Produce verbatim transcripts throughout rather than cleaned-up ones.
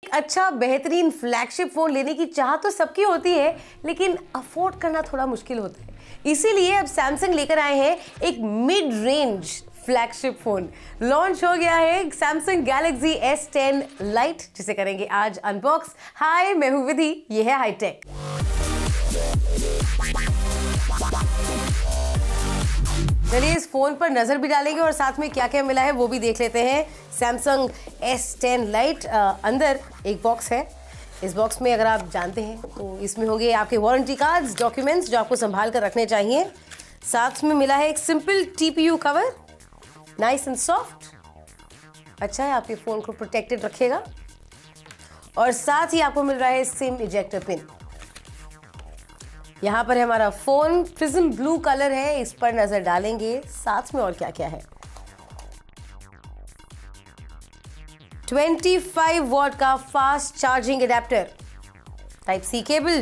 अच्छा बेहतरीन flagship phone लेने की चाह तो सबकी होती है, लेकिन अफोर्ड करना थोड़ा मुश्किल होता है। इसीलिए अब सैमसंग लेकर आए हैं एक mid range flagship phone. Launch हो गया है Samsung Galaxy S ten Lite, जिसे करेंगे आज अनबॉक्स। हाय, मैं हूं विधि, ये है हाईटेक। चलिए इस फोन पर नजर भी डालेंगे और साथ में क्या क्या मिला है वो भी देख लेते हैं। सैमसंग एस टेन लाइट, अंदर एक बॉक्स है। इस बॉक्स में अगर आप जानते हैं तो इसमें होंगे आपके वारंटी कार्ड्स, डॉक्यूमेंट्स जो आपको संभाल कर रखने चाहिए। साथ में मिला है एक simple TPU cover, nice and soft, अच्छा है, आपके फोन को प्रोटेक्टेड रखेगा। और साथ ही आपको मिल रहा है सिम इजेक्टर पिन। यहाँ पर है हमारा फोन, प्रिज्म ब्लू कलर है, इस पर नजर डालेंगे। साथ में और क्या क्या है, पच्चीस वॉट का fast charging adapter, type C cable,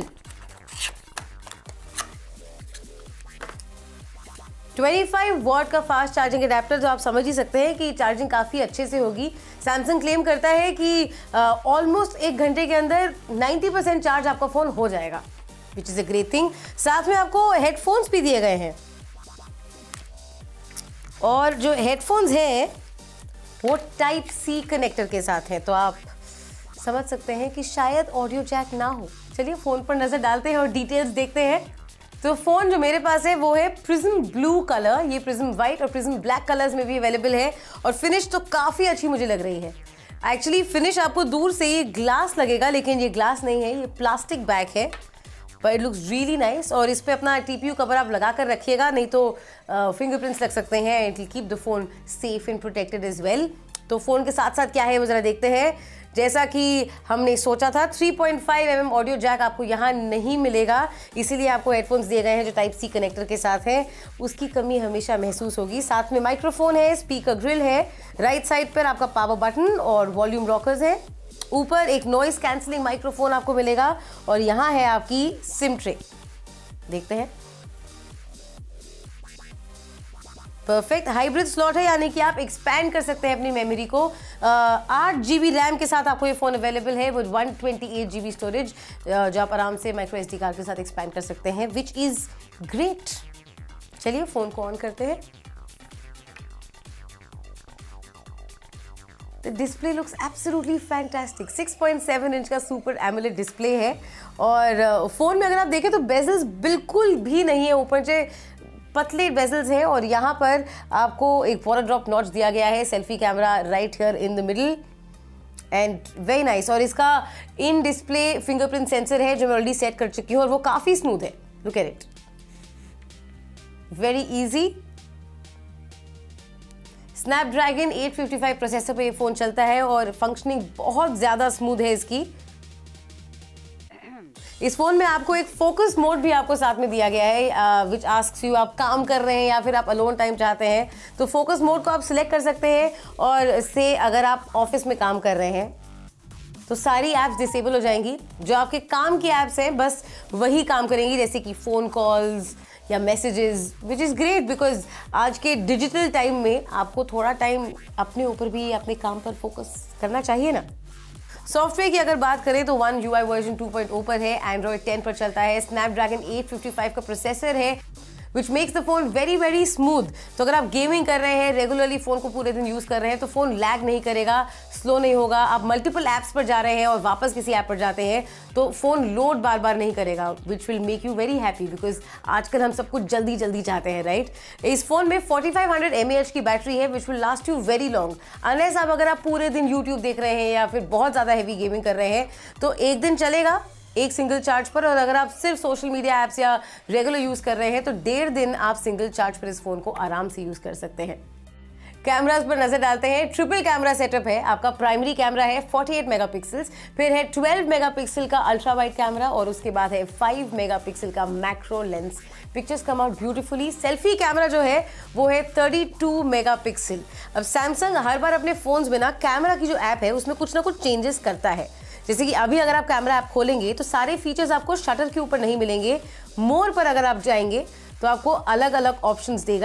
पच्चीस वॉट का फास्ट चार्जिंग एडेप्टर, तो आप समझ ही सकते हैं कि चार्जिंग काफ़ी अच्छे से होगी। सैमसंग क्लेम करता है कि ऑलमोस्ट एक घंटे के अंदर नब्बे परसेंट चार्ज आपका फ़ोन हो जाएगा, which is a great thing. साथ में आपको हेडफोन्स भी दिए गए हैं, और जो हेडफोन्स हैं वो टाइप सी कनेक्टर के साथ हैं, तो आप समझ सकते हैं कि शायद ऑडियो जैक ना हो। चलिए फ़ोन पर नज़र डालते हैं और डिटेल्स देखते हैं। तो फ़ोन जो मेरे पास है वो है प्रिज्म ब्लू कलर, ये प्रिज्म वाइट और प्रिज्म ब्लैक कलर्स में भी अवेलेबल है, और फिनिश तो काफ़ी अच्छी मुझे लग रही है। एक्चुअली फिनिश आपको दूर से ये ग्लास लगेगा, लेकिन ये ग्लास नहीं है, ये प्लास्टिक बैग है, but it looks really nice. और इस पे अपना टीपीयू कवर आप लगा कर रखिएगा, नहीं तो फिंगरप्रिंट्स लग सकते हैं। It will keep the phone safe and protected as well. तो फ़ोन के साथ साथ क्या है वो ज़रा देखते हैं। जैसा कि हमने सोचा था, three point five M M audio jack आपको यहाँ नहीं मिलेगा, इसीलिए आपको हेडफोन्स दिए गए हैं जो टाइप सी कनेक्टर के साथ हैं। उसकी कमी हमेशा महसूस होगी। साथ में माइक्रोफोन है, स्पीकर ग्रिल है, राइट साइड पर आपका पावर बटन और वॉल्यूम रॉकर्स है। ऊपर एक नॉइस कैंसलिंग माइक्रोफोन आपको मिलेगा, और यहाँ है आपकी सिम ट्रे, देखते हैं। परफेक्ट हाइब्रिड स्लॉट है, यानी कि आप एक्सपैंड कर सकते हैं अपनी मेमोरी को। आठ जी बी रैम के साथ आपको ये फ़ोन अवेलेबल है, with one twenty eight G B storage, जो आप आराम से माइक्रो एस डी कार्ड के साथ एक्सपैंड कर सकते हैं, विच इज़ ग्रेट। चलिए फ़ोन को ऑन करते हैं। The display looks absolutely fantastic. Six point seven inch का सुपर एमोलेड डिस्प्ले है, और फ़ोन में अगर आप देखें तो बेजल्स बिल्कुल भी नहीं है, ऊपर से पतले बेजल्स हैं, और यहाँ पर आपको एक वाटर ड्रॉप नॉच दिया गया है, selfie camera right here in the middle, and very nice. और इसका इन डिस्प्ले फिंगरप्रिंट सेंसर है जो मैं ऑलरेडी सेट कर चुकी हूँ, और वो काफ़ी स्मूथ है। Look at it, very easy. Snapdragon eight fifty five processor पे ये फ़ोन चलता है, और फंक्शनिंग बहुत ज़्यादा स्मूथ है इसकी। इस फोन में आपको एक फोकस मोड भी आपको साथ में दिया गया है, विच आस्क्स यू, आप काम कर रहे हैं या फिर आप अलोन टाइम चाहते हैं तो फोकस मोड को आप सिलेक्ट कर सकते हैं, और से अगर आप ऑफिस में काम कर रहे हैं तो सारी ऐप्स डिसेबल हो जाएंगी। जो आपके काम की ऐप्स हैं बस वही काम करेंगी, जैसे कि फ़ोन कॉल्स या messages, which is great, because आज के डिजिटल टाइम में आपको थोड़ा टाइम अपने ऊपर भी, अपने काम पर फोकस करना चाहिए ना। सॉफ्टवेयर की अगर बात करें तो One UI version two point O पर है, एंड्रॉयड टेन पर चलता है, स्नैपड्रैगन एट फिफ्टी फाइव का प्रोसेसर है, which makes the phone very very smooth. तो अगर आप गेमिंग कर रहे हैं, रेगुलरली फ़ोन को पूरे दिन यूज़ कर रहे हैं, तो फ़ोन लैग नहीं करेगा, स्लो नहीं होगा। आप मल्टीपल ऐप्स पर जा रहे हैं और वापस किसी ऐप पर जाते हैं तो फ़ोन लोड बार बार नहीं करेगा, which will make you very happy, because आजकल हम सब कुछ जल्दी जल्दी चाहते हैं, राइट। इस फ़ोन में forty five hundred M A H की बैटरी है, which will last you very long, unless आप अगर आप पूरे दिन यूट्यूब देख रहे हैं या फिर बहुत ज़्यादा हैवी गेमिंग कर रहे हैं तो एक दिन चलेगा एक सिंगल चार्ज पर। और अगर आप सिर्फ सोशल मीडिया ऐप्स या रेगुलर यूज़ कर रहे हैं तो डेढ़ दिन आप सिंगल चार्ज पर इस फ़ोन को आराम से यूज़ कर सकते हैं। कैमरास पर नजर डालते हैं। ट्रिपल कैमरा सेटअप है। आपका प्राइमरी कैमरा है अड़तालीस मेगापिक्सल्स, फिर है बारह मेगापिक्सल का अल्ट्रा वाइड कैमरा, और उसके बाद है पाँच मेगापिक्सल का macro lens. Pictures come out beautifully. Selfie camera जो है वो है बत्तीस मेगापिक्सल। अब सैमसंग हर बार अपने फोन्स में ना कैमरा की जो ऐप है उसमें कुछ ना कुछ चेंजेस करता है। जैसे कि अभी अगर आप कैमरा ऐप खोलेंगे तो सारे फीचर्स आपको शटर के ऊपर नहीं मिलेंगे। मोर पर अगर आप जाएंगे तो आपको अलग अलग ऑप्शंस देगा, and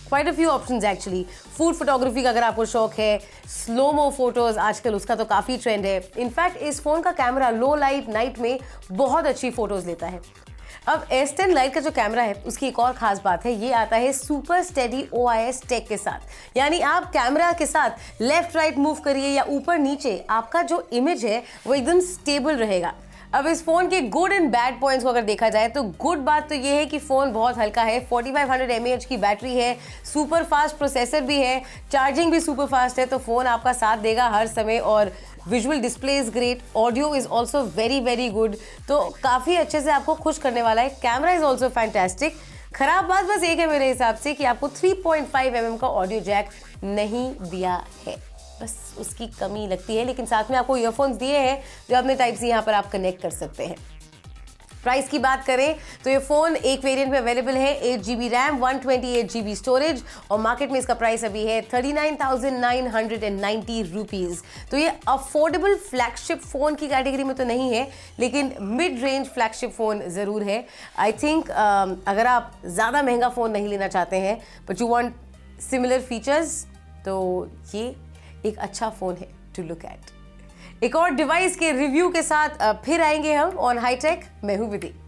quite a few options actually. Food photography का अगर आपको शौक है, स्लोमो फोटोज आजकल उसका तो काफ़ी ट्रेंड है। इनफैक्ट इस फ़ोन का कैमरा लो लाइट नाइट में बहुत अच्छी फोटोज लेता है। अब एस टेन लाइट का जो कैमरा है उसकी एक और खास बात है, ये आता है super steady O I S tech के साथ। यानी आप कैमरा के साथ लेफ्ट राइट मूव करिए या ऊपर नीचे, आपका जो इमेज है वो एकदम स्टेबल रहेगा। अब इस फोन के गुड एंड बैड पॉइंट्स को अगर देखा जाए तो गुड बात तो ये है कि फोन बहुत हल्का है, forty five hundred M A H की बैटरी है, सुपर फास्ट प्रोसेसर भी है, चार्जिंग भी सुपर फास्ट है, तो फोन आपका साथ देगा हर समय। और visual display is great, audio is also very very good, तो काफ़ी अच्छे से आपको खुश करने वाला है। Camera is also fantastic. खराब बात बस एक है मेरे हिसाब से कि आपको three point five M M का ऑडियो जैक नहीं दिया है, बस उसकी कमी लगती है। लेकिन साथ में आपको ईयरफोन्स दिए हैं जो अपने टाइप से यहाँ पर आप कनेक्ट कर सकते हैं। प्राइस की बात करें तो ये फ़ोन एक वेरिएंट में अवेलेबल है, eight G B RAM, one twenty eight G B storage, और मार्केट में इसका प्राइस अभी है thirty nine thousand nine hundred ninety rupees. तो ये अफोर्डेबल फ्लैगशिप फ़ोन की कैटेगरी में तो नहीं है, लेकिन मिड रेंज फ्लैगशिप फ़ोन ज़रूर है। आई थिंक uh, अगर आप ज़्यादा महंगा फ़ोन नहीं लेना चाहते हैं but you want similar features, तो ये एक अच्छा फ़ोन है टू लुक एट। एक और डिवाइस के रिव्यू के साथ फिर आएंगे हम ऑन हाईटेक। मैं हूं विधि।